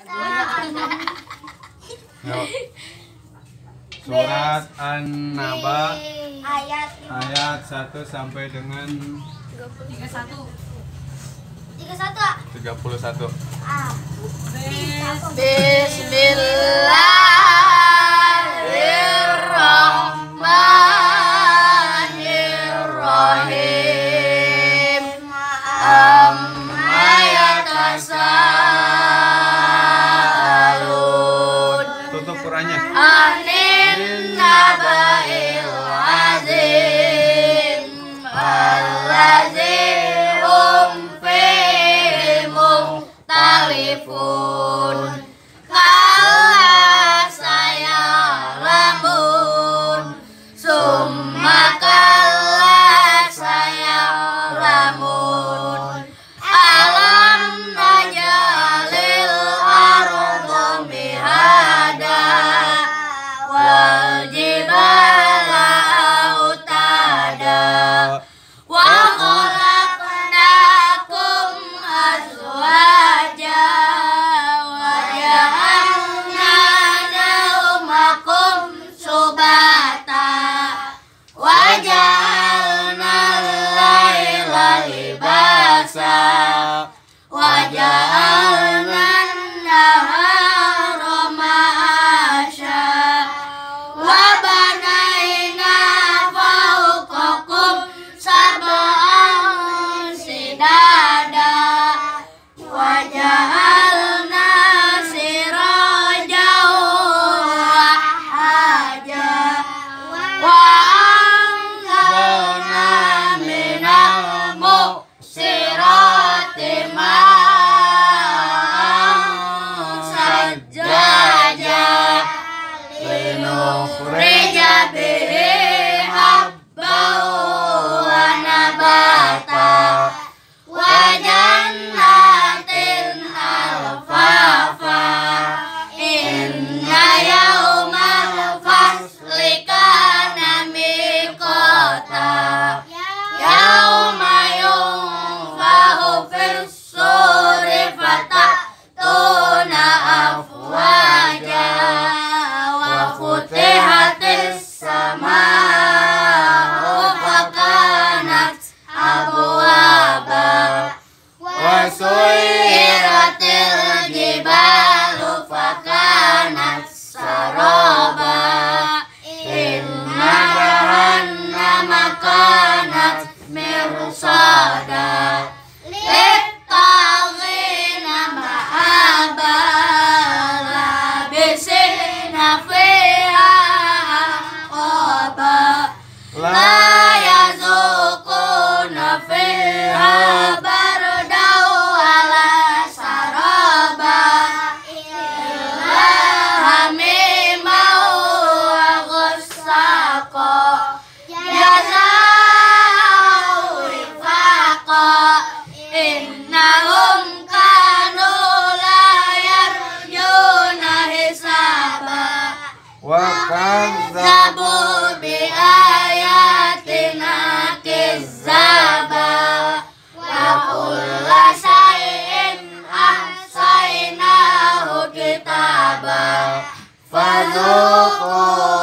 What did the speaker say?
Yuk. Surat An-Naba ayat 1 sampai dengan 31. 31. Bismillahirrahmanirrahim. Amma yatasaalun. Tutup Qurannya. Anin naba'il azim. Allazi hum fihi mukhtalifun. Kalla sayalamun. Summa kalla sayalamun. Alam najalil arda mihada wal jibala autada wa khalaqnakum azwaja wa ja'alna nawmakum subata wa ja'alna al-laila libasa wa ja'alna an-nahara ma'asha wa banayna fawqakum sab'an sidada wa ja'alna sirajan wahaja wa anzalna minal mu'sirati ma'an sajjaja linukhrija bihi habban wa nabata wa jannatin alfafa inna yawmal fasli kana miqata yawma yunfahu fis-suri fatatuna afwaja wa futihatis samaa'u fakanat abwaba wa suyyiratil jibalu fakanat saraba inna jahannama kanat mirsada littaghina ma'aba labisina fiha aqaba la yazuquna fiha bardan wala saraba illa hamiman wa ghassaqa jazaa'u wifaqa innahum kanu la yarjuna hisaba Wa kazzabu bi ayatina kizzaba wa kulla shay'in ahsaynahu kitaba fadzuqu